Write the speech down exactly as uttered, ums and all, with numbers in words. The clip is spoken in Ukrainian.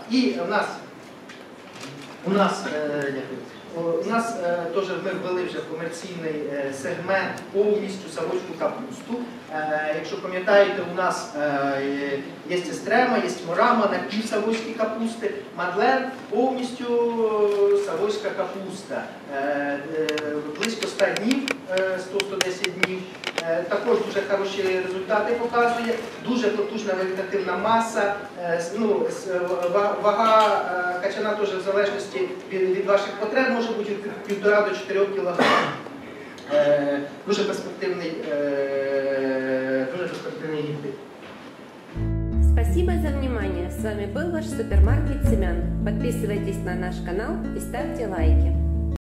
І у нас, у нас, у нас теж ми ввели вже комерційний сегмент повністю савойську капусту. Якщо пам'ятаєте, у нас є естрема, є морама, напів савойські капусти, мадлен повністю савойська капуста. Близько ста днів, сто - сто десять днів. Також дуже хороші результати показує, дуже потужна вегетативна маса, ну, вага качана теж в залежності від, від ваших потреб може бути від півтора до чотирьох кілограмів. Дуже перспективний, дуже перспективний гібрид. Спасибо за внимание. С вами был ваш супермаркет семян. Подписывайтесь на наш канал и ставьте лайки.